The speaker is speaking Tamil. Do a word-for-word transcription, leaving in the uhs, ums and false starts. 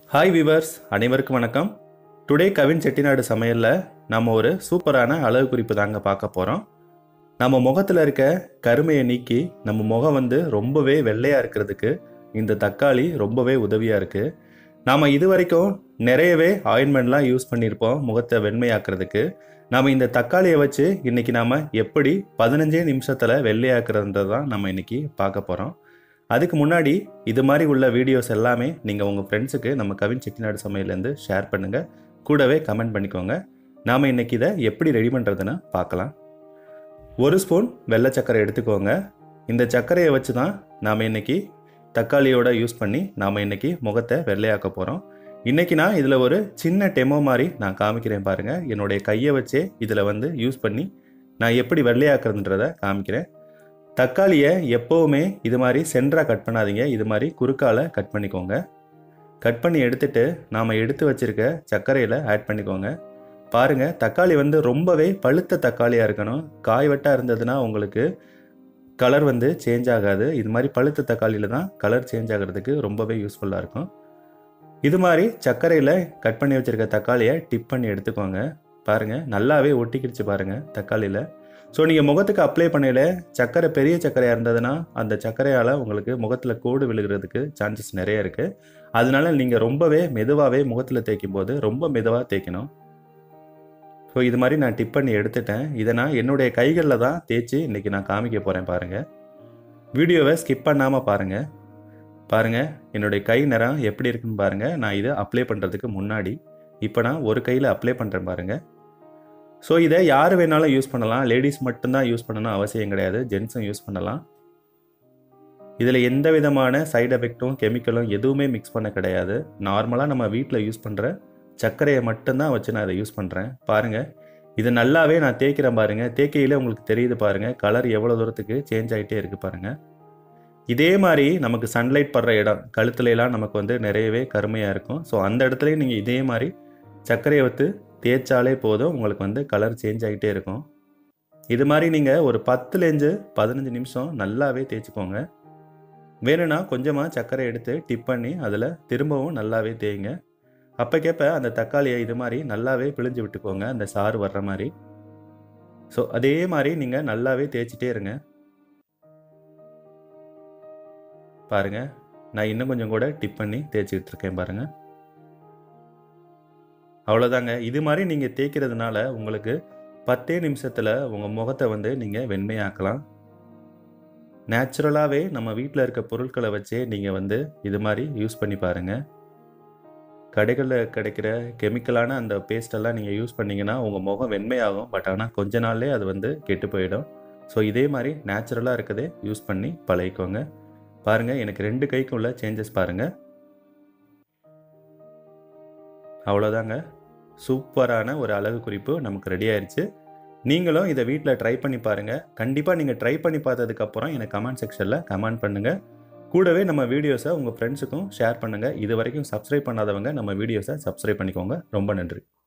ஹாய் விவர்ஸ், அனைவருக்கும் வணக்கம். டுடே கவின் செட்டிநாடு சமையலில் நம்ம ஒரு சூப்பரான அழகு குறிப்பு தாங்க பார்க்க போகிறோம். நம்ம முகத்தில் இருக்க கருமையை நீக்கி நம்ம முகம் வந்து ரொம்பவே வெள்ளையாக இருக்கிறதுக்கு இந்த தக்காளி ரொம்பவே உதவியாக இருக்குது. நாம் இது வரைக்கும் நிறையவே ஆயின்மெண்ட்லாம் யூஸ் பண்ணியிருப்போம் முகத்தை வெண்மையாக்குறதுக்கு. நாம் இந்த தக்காளியை வச்சு இன்றைக்கி நாம் எப்படி பதினஞ்சே நிமிஷத்தில் வெள்ளையாக்குறதுன்றது தான் நம்ம இன்றைக்கி பார்க்க போகிறோம். அதுக்கு முன்னாடி இது மாதிரி உள்ள வீடியோஸ் எல்லாமே நீங்கள் உங்கள் ஃப்ரெண்ட்ஸுக்கு நம்ம கவின் செட்டிநாடு சமையலேருந்து ஷேர் பண்ணுங்கள், கூடவே கமெண்ட் பண்ணிக்கோங்க. நாம் இன்றைக்கி இதை எப்படி ரெடி பண்ணுறதுன்னு பார்க்கலாம். ஒரு ஸ்பூன் வெள்ளை சர்க்கரை எடுத்துக்கோங்க. இந்த சர்க்கரையை வச்சு தான் நாம் இன்றைக்கி தக்காளியோட யூஸ் பண்ணி நாம் இன்றைக்கி முகத்தை வெள்ளையாக்க போகிறோம். இன்றைக்கி நான் இதில் ஒரு சின்ன டெமோ மாதிரி நான் காமிக்கிறேன் பாருங்கள். என்னுடைய கையை வச்சே இதில் வந்து யூஸ் பண்ணி நான் எப்படி வெள்ளையாக்குறதுன்றதை காமிக்கிறேன். தக்காளியை எப்போவுமே இது மாதிரி சென்டராக கட் பண்ணாதீங்க, இது மாதிரி குறுக்கால கட் பண்ணிக்கோங்க. கட் பண்ணி எடுத்துகிட்டு நாம் எடுத்து வச்சுருக்க சர்க்கரையில் ஆட் பண்ணிக்கோங்க. பாருங்கள், தக்காளி வந்து ரொம்பவே பழுத்த தக்காளியாக இருக்கணும். காய் வெட்டாக இருந்ததுன்னா உங்களுக்கு கலர் வந்து சேஞ்ச் ஆகாது. இது மாதிரி பழுத்த தக்காளியில் தான் கலர் சேஞ்ச் ஆகிறதுக்கு ரொம்பவே யூஸ்ஃபுல்லாக இருக்கும். இது மாதிரி சர்க்கரையில் கட் பண்ணி வச்சுருக்க தக்காளியை டிப் பண்ணி எடுத்துக்கோங்க. பாருங்கள், நல்லாவே ஒட்டிக்கிடுச்சு பாருங்கள் தக்காளியில். ஸோ நீங்கள் முகத்துக்கு அப்ளை பண்ணையில் சர்க்கரை பெரிய சர்க்கரையாக இருந்ததுன்னா அந்த சர்க்கரையால் உங்களுக்கு முகத்தில் கோடு விழுகிறதுக்கு சான்சஸ் நிறைய இருக்குது. அதனால நீங்கள் ரொம்பவே மெதுவாகவே முகத்தில் தேய்க்கும் போது ரொம்ப மெதுவாக தேய்க்கணும். ஸோ இது மாதிரி நான் டிப் பண்ணி எடுத்துட்டேன். இதை நான் என்னுடைய கைகளில் தான் தேய்ச்சி இன்றைக்கி நான் காமிக்க போகிறேன் பாருங்கள். வீடியோவை ஸ்கிப் பண்ணாமல் பாருங்கள். பாருங்கள், என்னுடைய கை நிறம் எப்படி இருக்குன்னு பாருங்கள். நான் இதை அப்ளை பண்ணுறதுக்கு முன்னாடி இப்போ நான் ஒரு கையில் அப்ளை பண்ணுறேன் பாருங்கள். ஸோ இதை யார் வேணாலும் யூஸ் பண்ணலாம். லேடிஸ் மட்டும்தான் யூஸ் பண்ணணும் அவசியம் கிடையாது, ஜென்ஸும் யூஸ் பண்ணலாம். இதில் எந்த விதமான சைடு எஃபெக்டும் கெமிக்கலும் எதுவுமே மிக்ஸ் பண்ண கிடையாது. நார்மலாக நம்ம வீட்டில் யூஸ் பண்ணுற சர்க்கரையை மட்டும்தான் வச்சு நான் இதை யூஸ் பண்ணுறேன். பாருங்கள், இது நல்லாவே நான் தேய்க்கிறேன் பாருங்கள். தேய்க்கையில் உங்களுக்கு தெரியுது பாருங்கள், கலர் எவ்வளோ தூரத்துக்கு சேஞ்ச் ஆகிட்டே இருக்குது பாருங்கள். இதே மாதிரி நமக்கு சன்லைட் படுற இடம் கழுத்துலலாம் நமக்கு வந்து நிறையவே கருமையாக இருக்கும். ஸோ அந்த இடத்துலையும் நீங்கள் இதே மாதிரி சர்க்கரையை வைத்து தேய்ச்சாலே போதும், உங்களுக்கு வந்து கலர் சேஞ்ச் ஆகிட்டே இருக்கும். இது மாதிரி நீங்கள் ஒரு பத்துலேருந்து பதினஞ்சு நிமிஷம் நல்லாவே தேய்ச்சிக்கோங்க. வேணும்னா கொஞ்சமாக சர்க்கரை எடுத்து டிப் பண்ணி அதில் திரும்பவும் நல்லாவே தேய்ங்க. அப்போக்கேப்ப அந்த தக்காளியை இது மாதிரி நல்லாவே பிழிஞ்சு விட்டுக்கோங்க, அந்த சாறு வர்ற மாதிரி. ஸோ அதே மாதிரி நீங்கள் நல்லாவே தேய்ச்சிட்டே இருங்க. பாருங்கள், நான் இன்னும் கொஞ்சம் கூட டிப் பண்ணி தேய்ச்சிக்கிட்டு இருக்கேன் பாருங்கள். அவ்வளோதாங்க. இது மாதிரி நீங்கள் தேய்க்கிறதுனால உங்களுக்கு பத்தே நிமிஷத்தில் உங்கள் முகத்தை வந்து நீங்கள் வெண்மையாக்கலாம். நேச்சுரலாகவே நம்ம வீட்டில் இருக்க பொருட்களை வச்சே நீங்கள் வந்து இது மாதிரி யூஸ் பண்ணி பாருங்கள். கடைகளில் கிடைக்கிற கெமிக்கலான அந்த பேஸ்டெல்லாம் நீங்கள் யூஸ் பண்ணிங்கன்னா உங்கள் முகம் வெண்மையாகும். பட் ஆனால் கொஞ்ச நாள்லேயே அது வந்து கெட்டு போயிடும். ஸோ இதே மாதிரி நேச்சுரலாக இருக்கதே யூஸ் பண்ணி பழகிக்கோங்க. பாருங்கள், எனக்கு ரெண்டு கைக்கும் உள்ள சேஞ்சஸ் பாருங்கள். அவ்வளோதாங்க, சூப்பரான ஒரு அழகு குறிப்பு நமக்கு ரெடி ஆயிடுச்சு. நீங்களும் இதை வீட்டில் ட்ரை பண்ணி பாருங்கள். கண்டிப்பாக நீங்கள் ட்ரை பண்ணி பார்த்ததுக்கப்புறம் எனக்கு கமெண்ட் செக்ஷனில் கமெண்ட் பண்ணுங்கள். கூடவே நம்ம வீடியோஸை உங்கள் ஃப்ரெண்ட்ஸுக்கும் ஷேர் பண்ணுங்கள். இது வரைக்கும் சப்ஸ்கிரைப் பண்ணாதவங்க நம்ம வீடியோஸை சப்ஸ்கிரைப் பண்ணிக்கோங்க. ரொம்ப நன்றி.